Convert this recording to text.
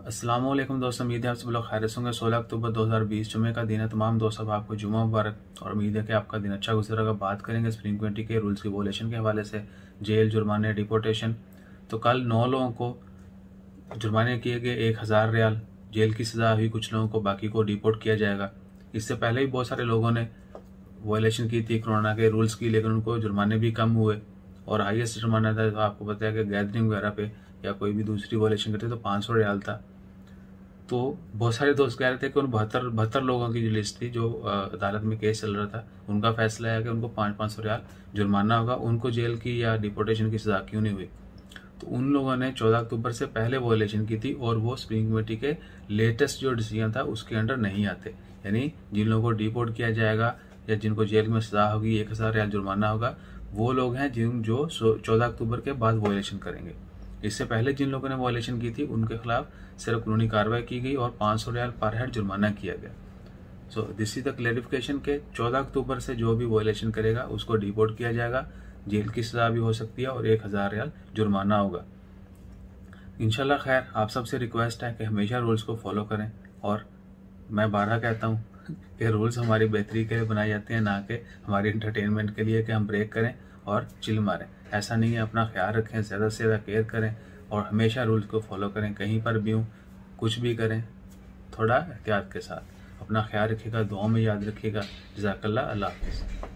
अस्सलाम वालेकुम दोस्तों, उम्मीद है आप सब लोग खैरियत होंगे। 16 अक्टूबर 2020 जुमे का दिन है। तमाम दोस्तों आपको जुमा मुबारक और उम्मीद है कि आपका दिन अच्छा गुजरेगा। बात करेंगे सुप्रीम कोर्ट के रूल्स की वोलेशन के हवाले से, जेल, जुर्माने, डिपोर्टेशन। तो कल 9 लोगों को जुर्माने किए गए, 1000 रियाल जेल की सज़ा हुई कुछ लोगों को, बाकी को डिपोर्ट किया जाएगा। इससे पहले भी बहुत सारे लोगों ने वोलेशन की थी कोरोना के रूल्स की, लेकिन उनको जुर्माने भी कम हुए और हाईएस्ट जुर्माना था तो आपको पता है कि गैदरिंग वगैरह पे या कोई भी दूसरी वोलेशन करते तो 500 रियाल था। तो बहुत सारे दोस्त कह रहे थे कि उन बहत्तर लोगों की जो लिस्ट थी, जो अदालत में केस चल रहा था, उनका फैसला है कि उनको 500 रियाल जुर्माना होगा, उनको जेल की या डिपोर्टेशन की सजा क्यों नहीं हुई। तो उन लोगों ने 14 अक्टूबर से पहले वोलेशन की थी और वो सुप्रीम कमेटी के लेटेस्ट जो डिसीजन था उसके अंडर नहीं आते। यानी जिन लोगों को डिपोर्ट किया जाएगा या जिनको जेल में सजा होगी, 1000 रियाल जुर्माना होगा, वो लोग हैं जो 14 अक्टूबर के बाद वोलेशन करेंगे। इससे पहले जिन लोगों ने वॉयलेशन की थी उनके खिलाफ सिर्फ कानूनी कार्रवाई की गई और 500 रियाल पर हेड जुर्माना किया गया। So this is the clarification के 14 अक्टूबर से जो भी वॉयलेशन करेगा उसको डिपोर्ट किया जाएगा, जेल की सजा भी हो सकती है और 1000 रियाल जुर्माना होगा। इंशाल्लाह खैर, आप सबसे रिक्वेस्ट है कि हमेशा रूल्स को फॉलो करें और मैं बारहा कहता हूँ कि रूल्स हमारी बेहतरी के लिए बनाए जाते हैं, ना कि हमारी इंटरटेनमेंट के लिए कि हम ब्रेक करें और चिल मारें। ऐसा नहीं है। अपना ख्याल रखें, ज़्यादा से ज़्यादा केयर करें और हमेशा रूल्स को फॉलो करें। कहीं पर भी हूँ, कुछ भी करें, थोड़ा एहतियात के साथ अपना ख्याल रखिएगा, दुआ में याद रखिएगा। जज़ाकल्लाह, अल्लाह हाफ़िज़।